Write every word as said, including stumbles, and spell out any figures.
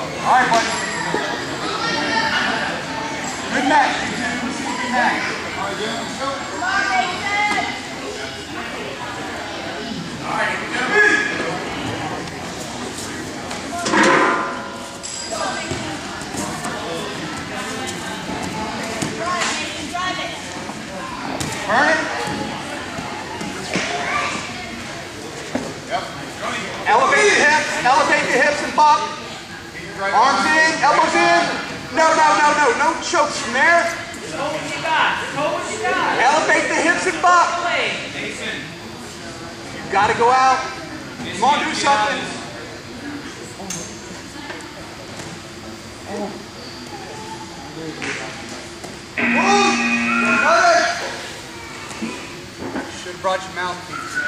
All right, buddy. Good match, you two. Good match. Come on, Nathan. All right, here we go. Drive, Nathan, drive it. Burn it. Yep. Elevate the hips. Elevate the hips and pop. Arms in, elbows in. No, no, no, no. No chokes from there. Just hold what you got. Just hold what you got. Elevate the hips and pop. You gotta go out. Come on, do something. Should have brought your mouthpiece.